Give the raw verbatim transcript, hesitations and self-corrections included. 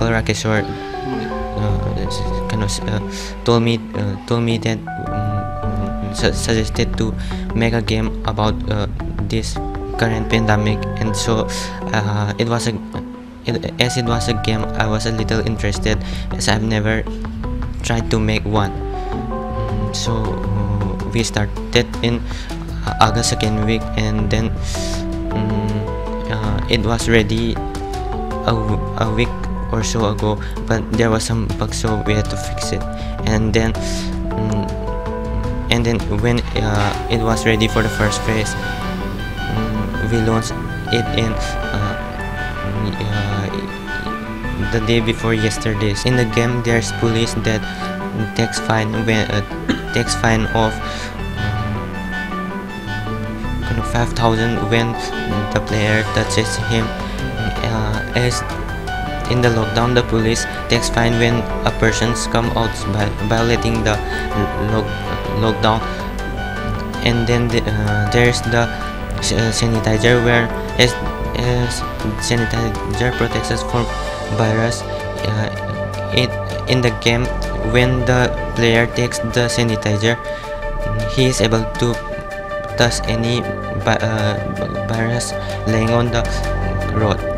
Uncle Rakeshwar uh, kind of uh, told me uh, told me that um, su suggested to make a game about uh, this current pandemic, and so uh, it was a it, as it was a game, I was a little interested, as I've never tried to make one. So uh, we started in uh, August second week, and then um, uh, it was ready a, a week or so ago, but there was some bugs, so we had to fix it. And then um, and then when uh, it was ready for the first phase, um, we launched it in uh, uh, the day before yesterday. In the game, there's police that takes fine when uh, takes fine of um, five thousand when the player touches him. Uh, as in the lockdown, the police takes fine when a person's come out by violating the lock, lockdown. And then the, uh, there's the uh, sanitizer, where as, as sanitizer protects us from virus. Uh, it in the game, when the player takes the sanitizer, he is able to touch any uh, virus laying on the road.